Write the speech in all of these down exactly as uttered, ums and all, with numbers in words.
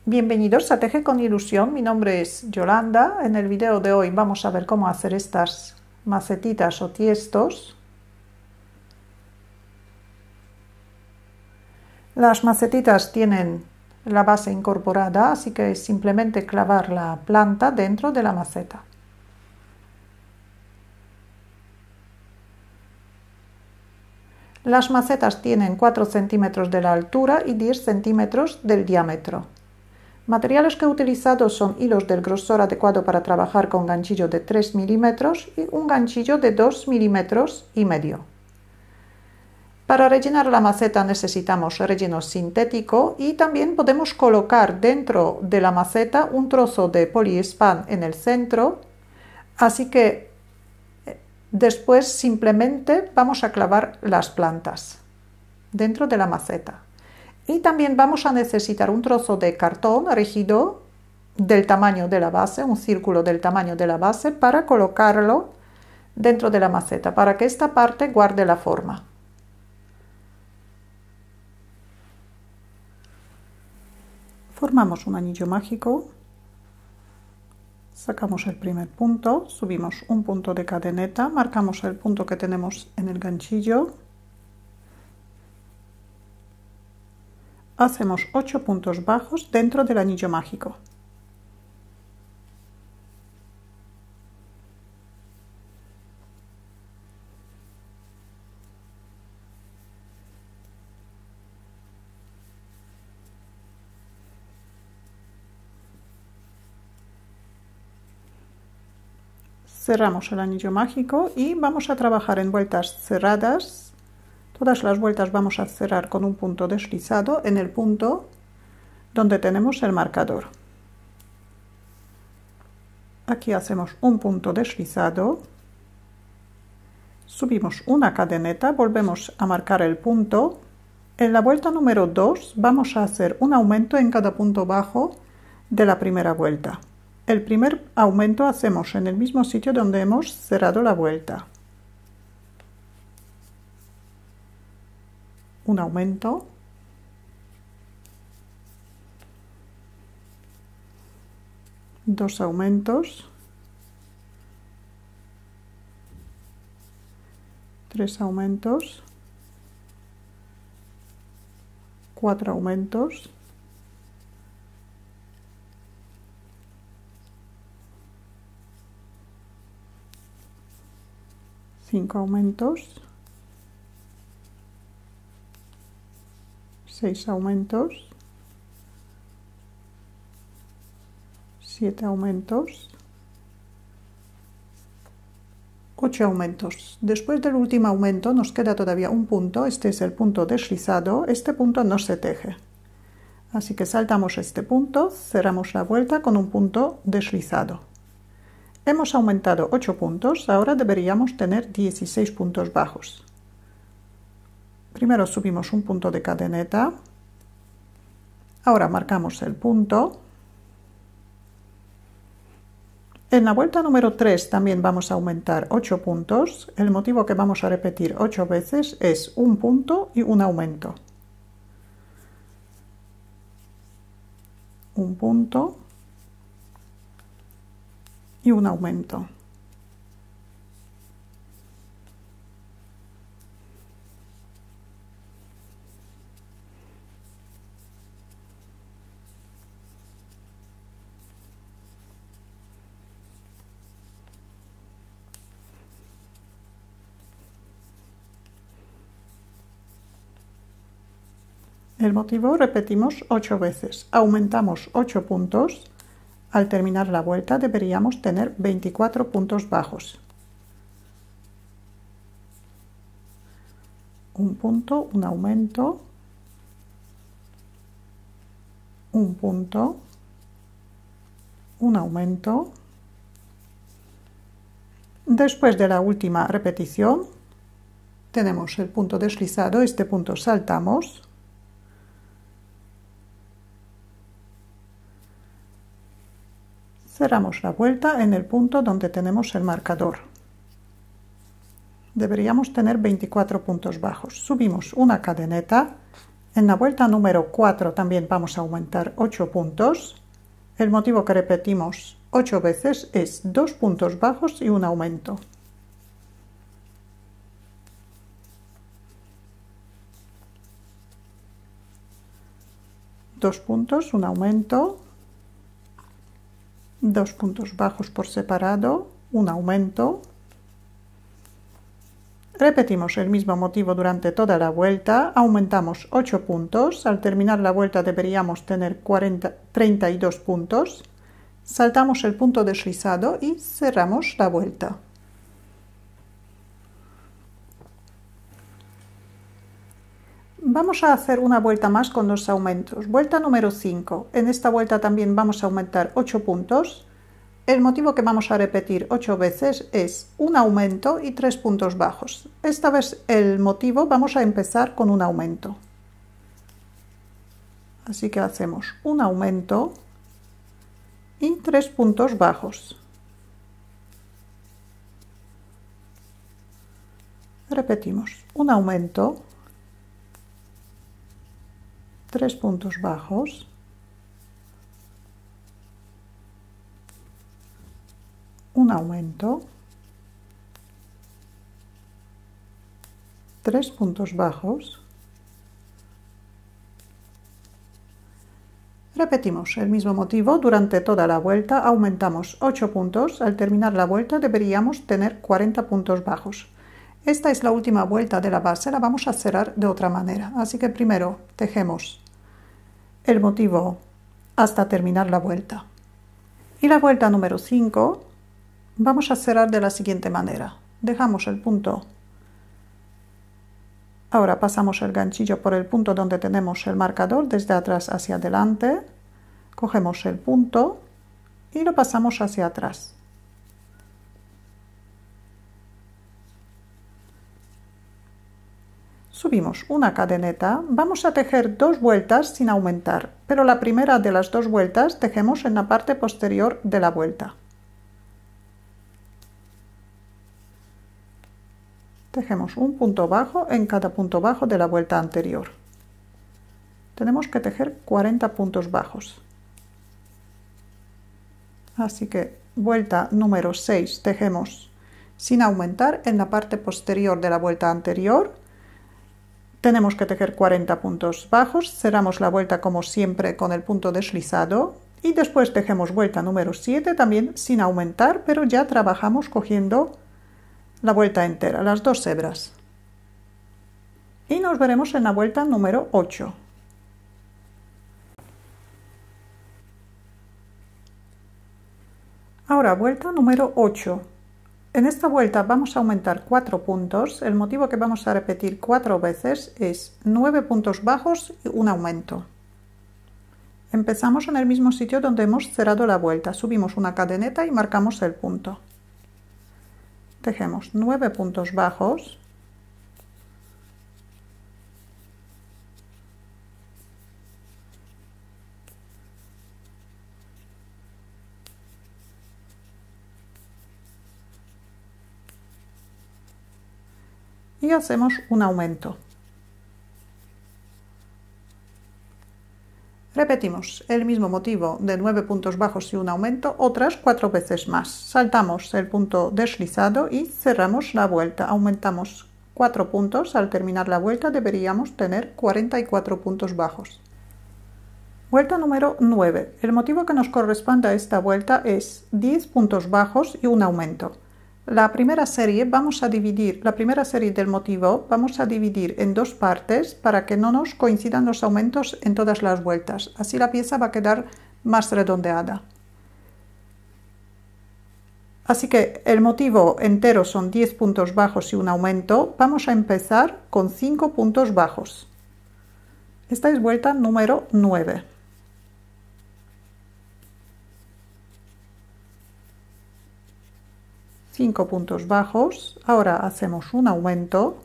Bienvenidos a Teje con Ilusión, mi nombre es Yolanda. En el video de hoy vamos a ver cómo hacer estas macetitas o tiestos. Las macetitas tienen la base incorporada, así que es simplemente clavar la planta dentro de la maceta. Las macetas tienen cuatro centímetros de la altura y diez centímetros del diámetro. Materiales que he utilizado son hilos del grosor adecuado para trabajar con ganchillo de tres milímetros y un ganchillo de dos milímetros y medio. Para rellenar la maceta necesitamos relleno sintético y también podemos colocar dentro de la maceta un trozo de poliespan en el centro, así que después simplemente vamos a clavar las plantas dentro de la maceta. Y también vamos a necesitar un trozo de cartón rígido del tamaño de la base, un círculo del tamaño de la base, para colocarlo dentro de la maceta, para que esta parte guarde la forma. Formamos un anillo mágico, sacamos el primer punto, subimos un punto de cadeneta, marcamos el punto que tenemos en el ganchillo. Hacemos ocho puntos bajos dentro del anillo mágico. Cerramos el anillo mágico y vamos a trabajar en vueltas cerradas. Todas las vueltas vamos a cerrar con un punto deslizado en el punto donde tenemos el marcador. Aquí hacemos un punto deslizado, subimos una cadeneta, volvemos a marcar el punto. En la vuelta número dos vamos a hacer un aumento en cada punto bajo de la primera vuelta. El primer aumento hacemos en el mismo sitio donde hemos cerrado la vuelta. Un aumento, dos aumentos, tres aumentos, cuatro aumentos, cinco aumentos, seis aumentos, siete aumentos, ocho aumentos. Después del último aumento nos queda todavía un punto, este es el punto deslizado, este punto no se teje. Así que saltamos este punto, cerramos la vuelta con un punto deslizado. Hemos aumentado ocho puntos, ahora deberíamos tener dieciséis puntos bajos. Primero subimos un punto de cadeneta, ahora marcamos el punto. En la vuelta número tres también vamos a aumentar ocho puntos, el motivo que vamos a repetir ocho veces es un punto y un aumento. Un punto y un aumento. El motivo repetimos ocho veces, aumentamos ocho puntos, al terminar la vuelta deberíamos tener veinticuatro puntos bajos. Un punto, un aumento, un punto, un aumento. Después de la última repetición tenemos el punto deslizado, este punto saltamos. Cerramos la vuelta en el punto donde tenemos el marcador. Deberíamos tener veinticuatro puntos bajos. Subimos una cadeneta En la vuelta número cuatro también vamos a aumentar ocho puntos. El motivo que repetimos ocho veces es dos puntos bajos y un aumento. Dos puntos, un aumento, dos puntos bajos por separado, un aumento. Repetimos el mismo motivo durante toda la vuelta, aumentamos ocho puntos, al terminar la vuelta deberíamos tener cuarenta, treinta y dos puntos, saltamos el punto deslizado y cerramos la vuelta. Vamos a hacer una vuelta más con los aumentos. Vuelta número cinco. En esta vuelta también vamos a aumentar ocho puntos. El motivo que vamos a repetir ocho veces es un aumento y tres puntos bajos. Esta vez el motivo vamos a empezar con un aumento. Así que hacemos un aumento y tres puntos bajos. Repetimos un aumento, tres puntos bajos, un aumento, tres puntos bajos. Repetimos el mismo motivo durante toda la vuelta, aumentamos ocho puntos, al terminar la vuelta deberíamos tener cuarenta puntos bajos. Esta es la última vuelta de la base, la vamos a cerrar de otra manera, así que primero tejemos el motivo hasta terminar la vuelta. Y la vuelta número cinco vamos a cerrar de la siguiente manera. Dejamos el punto, ahora pasamos el ganchillo por el punto donde tenemos el marcador desde atrás hacia adelante, cogemos el punto y lo pasamos hacia atrás. Subimos una cadeneta, vamos a tejer dos vueltas sin aumentar, pero la primera de las dos vueltas tejemos en la parte posterior de la vuelta. Tejemos un punto bajo en cada punto bajo de la vuelta anterior. Tenemos que tejer cuarenta puntos bajos. Así que vuelta número seis tejemos sin aumentar en la parte posterior de la vuelta anterior. Tenemos que tejer cuarenta puntos bajos, cerramos la vuelta como siempre con el punto deslizado y después tejemos vuelta número siete también sin aumentar, pero ya trabajamos cogiendo la vuelta entera, las dos hebras. Y nos veremos en la vuelta número ocho. Ahora vuelta número ocho. En esta vuelta vamos a aumentar cuatro puntos. El motivo que vamos a repetir cuatro veces es nueve puntos bajos y un aumento. Empezamos en el mismo sitio donde hemos cerrado la vuelta. Subimos una cadeneta y marcamos el punto. Tejemos nueve puntos bajos. Y hacemos un aumento. Repetimos el mismo motivo de nueve puntos bajos y un aumento otras cuatro veces más. Saltamos el punto deslizado y cerramos la vuelta. Aumentamos cuatro puntos. Al terminar la vuelta deberíamos tener cuarenta y cuatro puntos bajos. Vuelta número nueve. El motivo que nos corresponde a esta vuelta es diez puntos bajos y un aumento. La primera serie vamos a dividir, la primera serie del motivo vamos a dividir en dos partes para que no nos coincidan los aumentos en todas las vueltas. Así la pieza va a quedar más redondeada. Así que el motivo entero son diez puntos bajos y un aumento. Vamos a empezar con cinco puntos bajos. Esta es vuelta número nueve. cinco puntos bajos, ahora hacemos un aumento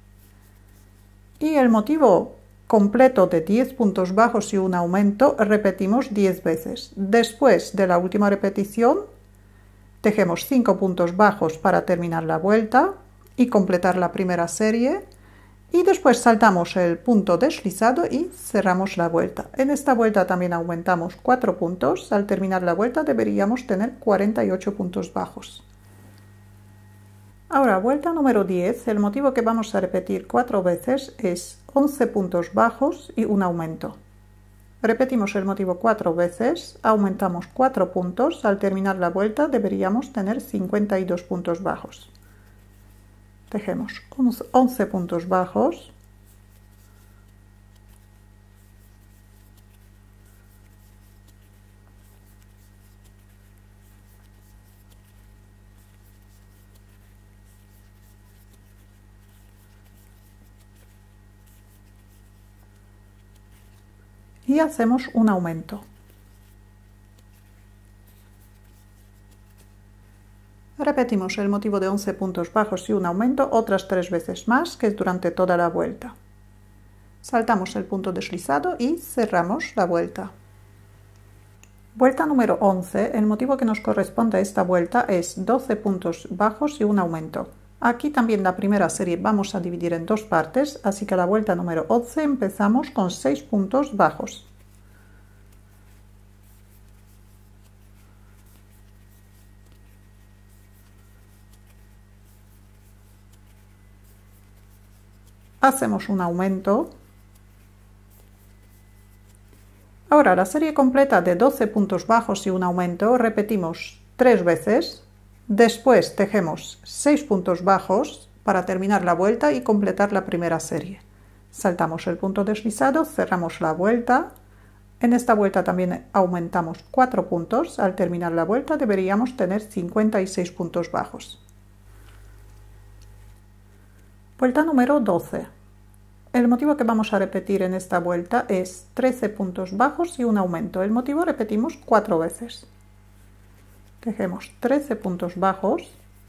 y el motivo completo de diez puntos bajos y un aumento repetimos diez veces. Después de la última repetición tejemos cinco puntos bajos para terminar la vuelta y completar la primera serie Y después saltamos el punto deslizado y cerramos la vuelta. En esta vuelta también aumentamos cuatro puntos. Al terminar la vuelta deberíamos tener cuarenta y ocho puntos bajos. Ahora, vuelta número diez. El motivo que vamos a repetir cuatro veces es once puntos bajos y un aumento. Repetimos el motivo cuatro veces, aumentamos cuatro puntos. Al terminar la vuelta deberíamos tener cincuenta y dos puntos bajos. Tejemos once puntos bajos. Y hacemos un aumento. Repetimos el motivo de once puntos bajos y un aumento otras tres veces más, que es durante toda la vuelta. Saltamos el punto deslizado y cerramos la vuelta. Vuelta número once. El motivo que nos corresponde a esta vuelta es doce puntos bajos y un aumento. Aquí también la primera serie vamos a dividir en dos partes, así que la vuelta número once empezamos con seis puntos bajos. Hacemos un aumento. Ahora la serie completa de doce puntos bajos y un aumento repetimos tres veces. Después tejemos seis puntos bajos para terminar la vuelta y completar la primera serie. Saltamos el punto deslizado, cerramos la vuelta. En esta vuelta también aumentamos cuatro puntos. Al terminar la vuelta deberíamos tener cincuenta y seis puntos bajos. Vuelta número doce. El motivo que vamos a repetir en esta vuelta es trece puntos bajos y un aumento. El motivo repetimos cuatro veces. Tejemos trece puntos bajos.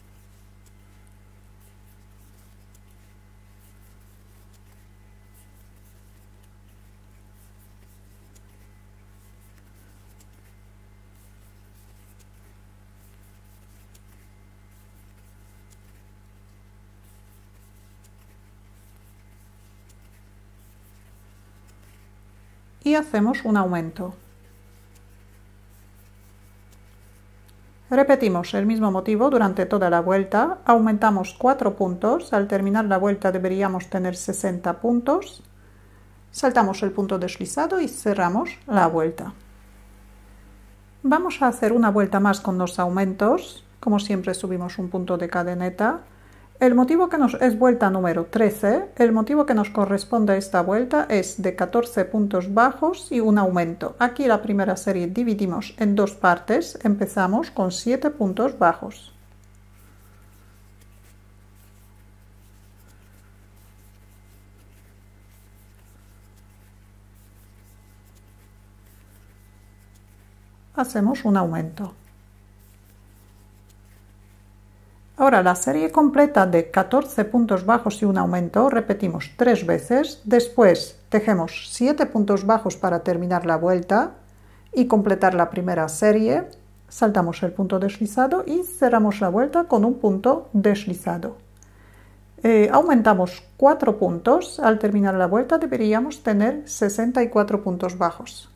Y hacemos un aumento. Repetimos el mismo motivo durante toda la vuelta, aumentamos cuatro puntos, al terminar la vuelta deberíamos tener sesenta puntos, saltamos el punto deslizado y cerramos la vuelta. Vamos a hacer una vuelta más con dos aumentos, como siempre subimos un punto de cadeneta. El motivo que nos es vuelta número trece, el motivo que nos corresponde a esta vuelta es de catorce puntos bajos y un aumento. Aquí la primera serie dividimos en dos partes, empezamos con siete puntos bajos. Hacemos un aumento. Ahora la serie completa de catorce puntos bajos y un aumento repetimos tres veces, después tejemos siete puntos bajos para terminar la vuelta y completar la primera serie, saltamos el punto deslizado y cerramos la vuelta con un punto deslizado. Eh, aumentamos cuatro puntos, al terminar la vuelta deberíamos tener sesenta y cuatro puntos bajos.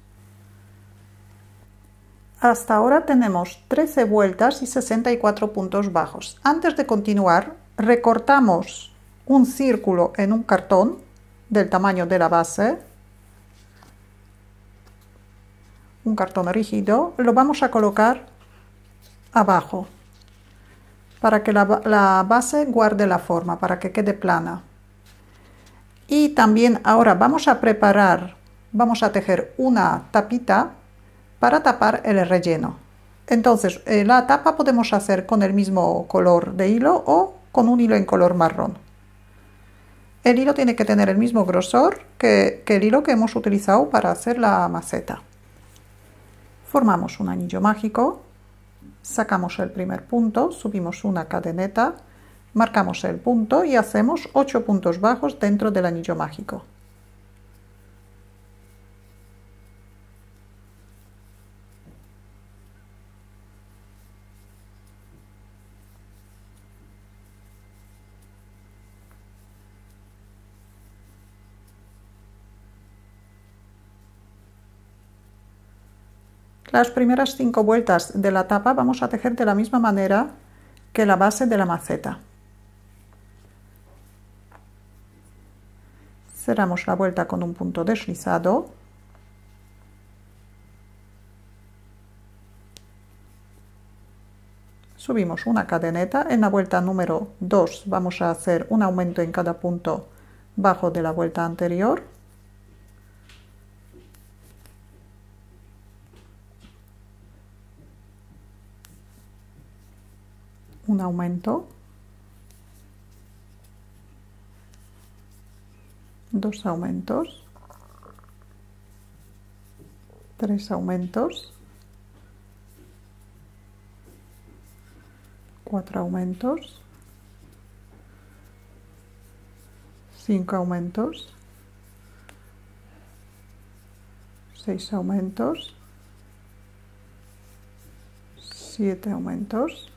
Hasta ahora tenemos trece vueltas y sesenta y cuatro puntos bajos. Antes de continuar, recortamos un círculo en un cartón del tamaño de la base, un cartón rígido, lo vamos a colocar abajo para que la, la base guarde la forma, para que quede plana. Y también ahora vamos a preparar, vamos a tejer una tapita para tapar el relleno. Entonces eh, la tapa podemos hacer con el mismo color de hilo o con un hilo en color marrón. El hilo tiene que tener el mismo grosor que, que el hilo que hemos utilizado para hacer la maceta. Formamos un anillo mágico, sacamos el primer punto, subimos una cadeneta, marcamos el punto y hacemos ocho puntos bajos dentro del anillo mágico. Las primeras cinco vueltas de la tapa vamos a tejer de la misma manera que la base de la maceta. Cerramos la vuelta con un punto deslizado. Subimos una cadeneta. En la vuelta número dos vamos a hacer un aumento en cada punto bajo de la vuelta anterior. Un aumento. Dos aumentos. Tres aumentos. Cuatro aumentos. Cinco aumentos. Seis aumentos. Siete aumentos.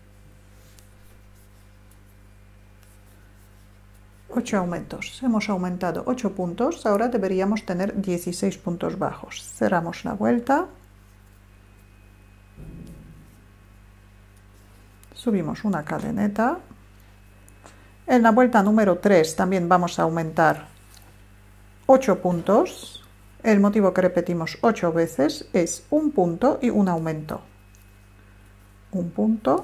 ocho aumentos. Hemos aumentado ocho puntos, ahora deberíamos tener dieciséis puntos bajos. Cerramos la vuelta. Subimos una cadeneta. En la vuelta número tres también vamos a aumentar ocho puntos. El motivo que repetimos ocho veces es un punto y un aumento. Un punto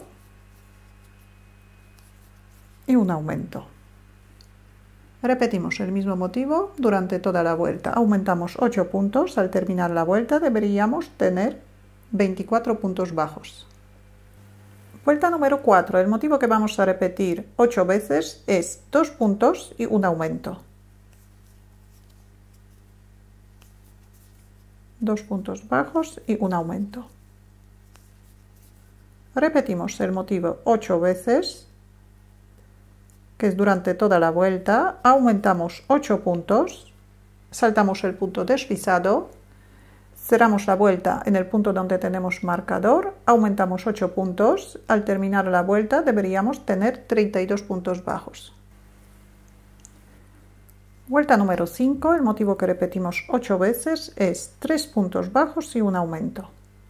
y un aumento. Repetimos el mismo motivo durante toda la vuelta. Aumentamos ocho puntos. Al terminar la vuelta deberíamos tener veinticuatro puntos bajos. Vuelta número cuatro. El motivo que vamos a repetir ocho veces es dos puntos y un aumento. Dos puntos bajos y un aumento. Repetimos el motivo ocho veces, que es durante toda la vuelta. Aumentamos ocho puntos, saltamos el punto deslizado, cerramos la vuelta en el punto donde tenemos marcador, aumentamos ocho puntos. Al terminar la vuelta deberíamos tener treinta y dos puntos bajos. Vuelta número cinco. El motivo que repetimos ocho veces es tres puntos bajos y un aumento.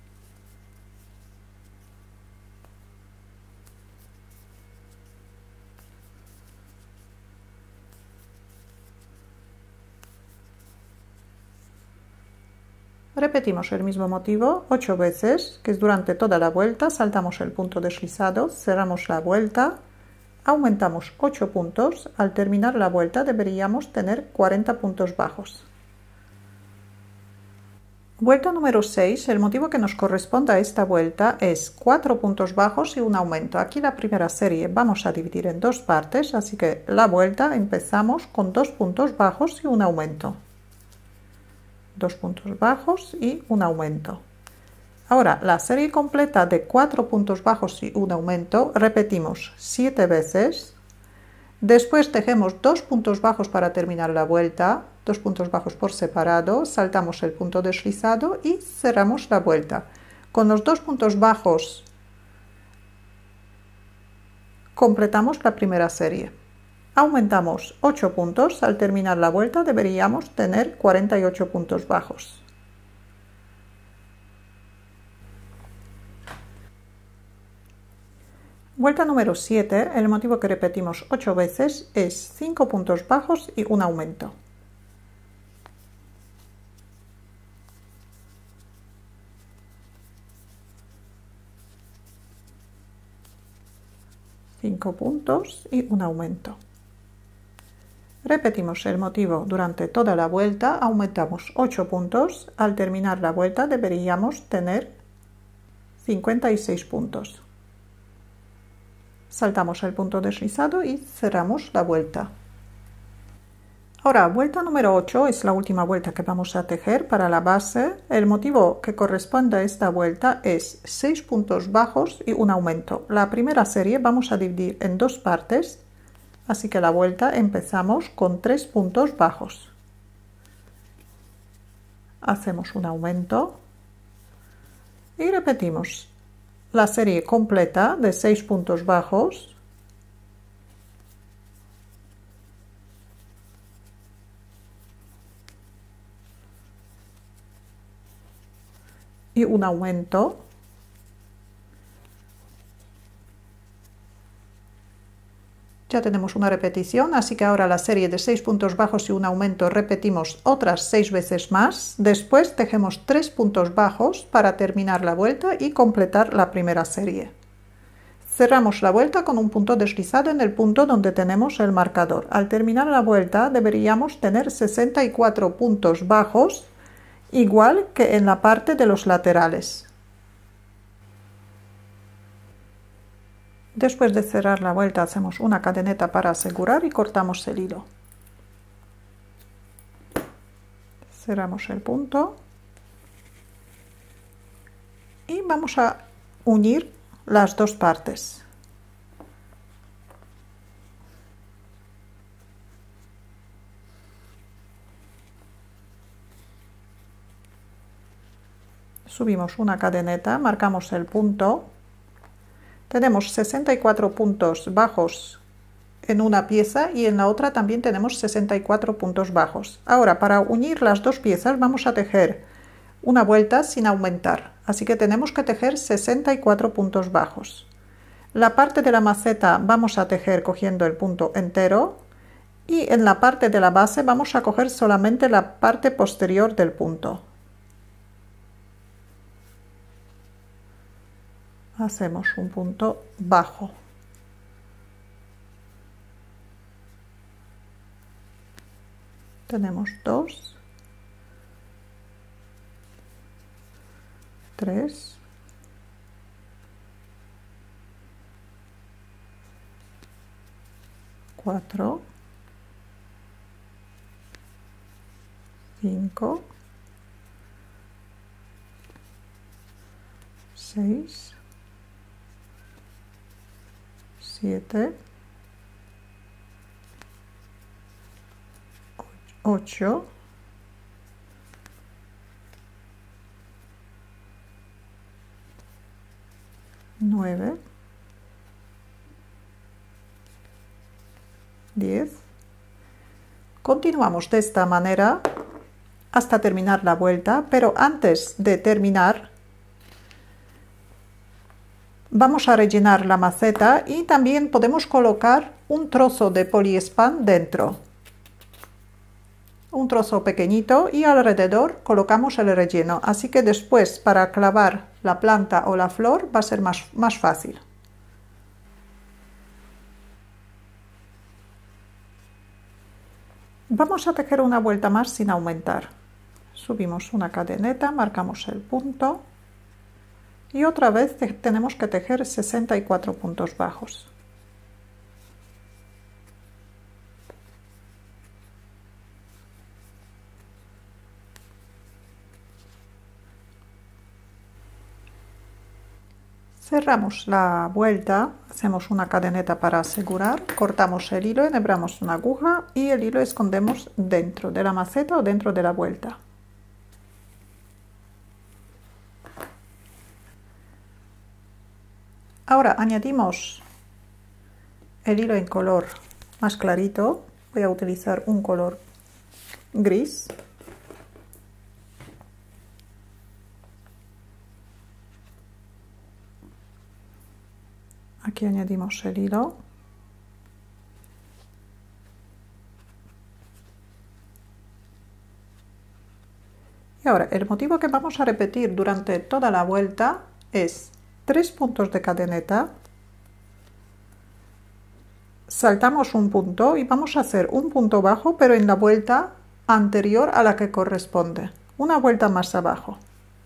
Repetimos el mismo motivo ocho veces, que es durante toda la vuelta. Saltamos el punto deslizado, cerramos la vuelta, aumentamos ocho puntos. Al terminar la vuelta deberíamos tener cuarenta puntos bajos. Vuelta número seis. El motivo que nos corresponde a esta vuelta es cuatro puntos bajos y un aumento. Aquí la primera serie vamos a dividir en dos partes, así que la vuelta empezamos con dos puntos bajos y un aumento. Dos puntos bajos y un aumento. Ahora la serie completa de cuatro puntos bajos y un aumento repetimos siete veces. Después tejemos dos puntos bajos para terminar la vuelta, dos puntos bajos por separado, saltamos el punto deslizado y cerramos la vuelta. Con los dos puntos bajos completamos la primera serie. Aumentamos ocho puntos. Al terminar la vuelta deberíamos tener cuarenta y ocho puntos bajos. Vuelta número siete. El motivo que repetimos ocho veces es cinco puntos bajos y un aumento. cinco puntos y un aumento. Repetimos el motivo durante toda la vuelta, aumentamos ocho puntos. Al terminar la vuelta deberíamos tener cincuenta y seis puntos. Saltamos el punto deslizado y cerramos la vuelta. Ahora, vuelta número ocho es la última vuelta que vamos a tejer para la base. El motivo que corresponde a esta vuelta es seis puntos bajos y un aumento. La primera serie vamos a dividir en dos partes. Así que la vuelta empezamos con tres puntos bajos. Hacemos un aumento y repetimos la serie completa de seis puntos bajos. y un aumento. Ya tenemos una repetición, así que ahora la serie de seis puntos bajos y un aumento repetimos otras seis veces más. Después tejemos tres puntos bajos para terminar la vuelta y completar la primera serie. Cerramos la vuelta con un punto deslizado en el punto donde tenemos el marcador. Al terminar la vuelta deberíamos tener sesenta y cuatro puntos bajos, igual que en la parte de los laterales. Después de cerrar la vuelta hacemos una cadeneta para asegurar y cortamos el hilo. Cerramos el punto y vamos a unir las dos partes. Subimos una cadeneta, marcamos el punto. Tenemos sesenta y cuatro puntos bajos en una pieza y en la otra también tenemos sesenta y cuatro puntos bajos. Ahora, para unir las dos piezas vamos a tejer una vuelta sin aumentar, así que tenemos que tejer sesenta y cuatro puntos bajos. La parte de la maceta vamos a tejer cogiendo el punto entero y en la parte de la base vamos a coger solamente la parte posterior del punto. Hacemos un punto bajo. Tenemos dos, tres, cuatro, cinco, seis, siete, ocho, nueve, diez. Continuamos de esta manera hasta terminar la vuelta, pero antes de terminar vamos a rellenar la maceta y también podemos colocar un trozo de poliespan dentro. Un trozo pequeñito y alrededor colocamos el relleno, así que después para clavar la planta o la flor va a ser más, más fácil. Vamos a tejer una vuelta más sin aumentar. Subimos una cadeneta, marcamos el punto y otra vez te tenemos que tejer sesenta y cuatro puntos bajos. Cerramos la vuelta, hacemos una cadeneta para asegurar, cortamos el hilo, enhebramos una aguja y el hilo escondemos dentro de la maceta o dentro de la vuelta. Ahora añadimos el hilo en color más clarito, voy a utilizar un color gris. Aquí añadimos el hilo. Y ahora el motivo que vamos a repetir durante toda la vuelta es tres puntos de cadeneta, saltamos un punto y vamos a hacer un punto bajo pero en la vuelta anterior a la que corresponde, una vuelta más abajo.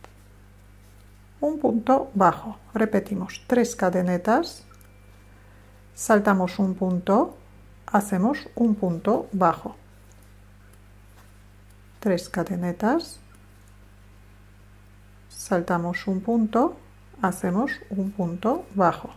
Un punto bajo, repetimos tres cadenetas, saltamos un punto, hacemos un punto bajo, tres cadenetas, saltamos un punto, hacemos un punto bajo.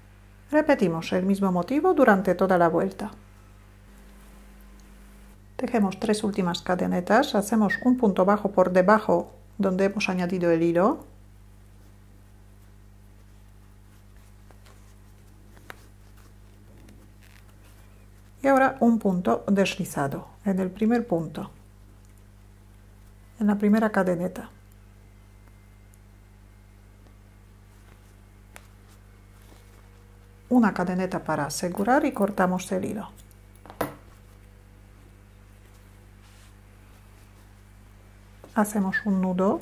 Repetimos el mismo motivo durante toda la vuelta. tejemos tres últimas cadenetas, hacemos un punto bajo por debajo donde hemos añadido el hilo. Y ahora un punto deslizado en el primer punto, en la primera cadeneta. Una cadeneta para asegurar y cortamos el hilo. Hacemos un nudo.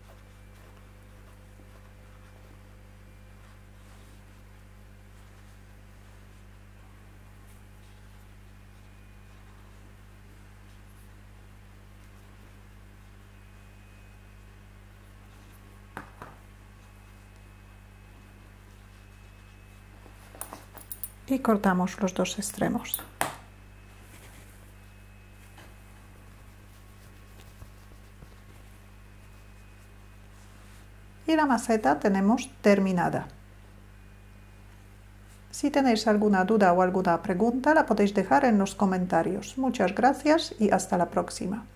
Y cortamos los dos extremos. Y la maceta tenemos terminada. Si tenéis alguna duda o alguna pregunta, la podéis dejar en los comentarios. Muchas gracias y hasta la próxima.